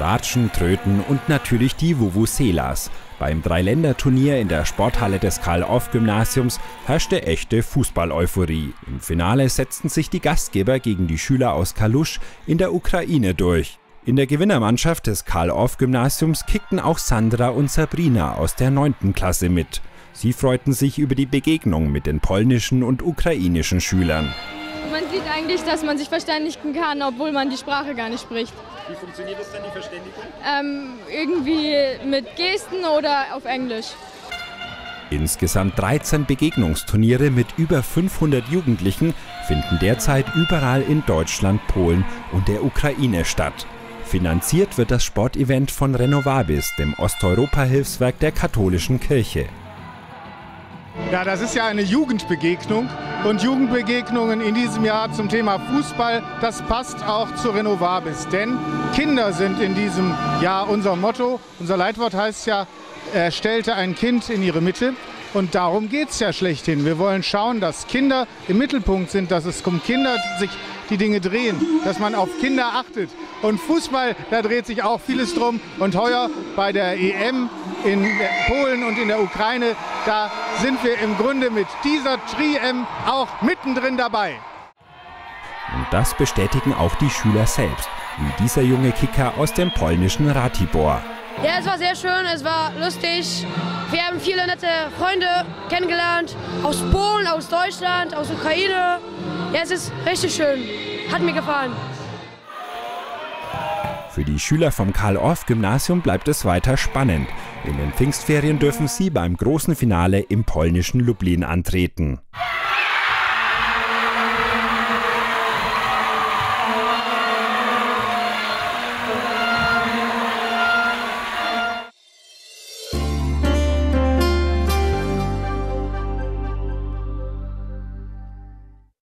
Ratschen, Tröten und natürlich die Vuvuzelas. Beim Dreiländerturnier in der Sporthalle des Karl-Orff-Gymnasiums herrschte echte Fußball-Euphorie. Im Finale setzten sich die Gastgeber gegen die Schüler aus Kalusch in der Ukraine durch. In der Gewinnermannschaft des Karl-Orff-Gymnasiums kickten auch Sandra und Sabrina aus der 9. Klasse mit. Sie freuten sich über die Begegnung mit den polnischen und ukrainischen Schülern. Man sieht eigentlich, dass man sich verständigen kann, obwohl man die Sprache gar nicht spricht. Wie funktioniert das dann, die Verständigung? Irgendwie mit Gesten oder auf Englisch. Insgesamt 13 Begegnungsturniere mit über 500 Jugendlichen finden derzeit überall in Deutschland, Polen und der Ukraine statt. Finanziert wird das Sportevent von Renovabis, dem Osteuropa-Hilfswerk der katholischen Kirche. Ja, das ist ja eine Jugendbegegnung und Jugendbegegnungen in diesem Jahr zum Thema Fußball, das passt auch zu Renovabis, denn Kinder sind in diesem Jahr unser Motto. Unser Leitwort heißt ja, er stellte ein Kind in ihre Mitte und darum geht es ja schlechthin. Wir wollen schauen, dass Kinder im Mittelpunkt sind, dass es um Kinder sich die Dinge drehen, dass man auf Kinder achtet. Und Fußball, da dreht sich auch vieles drum. Und heuer bei der EM in Polen und in der Ukraine, da sind wir im Grunde mit dieser Tri-M auch mittendrin dabei. Und das bestätigen auch die Schüler selbst, wie dieser junge Kicker aus dem polnischen Ratibor. Ja, es war sehr schön, es war lustig. Wir haben viele nette Freunde kennengelernt, aus Polen, aus Deutschland, aus Ukraine. Ja, es ist richtig schön, hat mir gefallen. Für die Schüler vom Karl-Orff-Gymnasium bleibt es weiter spannend. In den Pfingstferien dürfen sie beim großen Finale im polnischen Lublin antreten.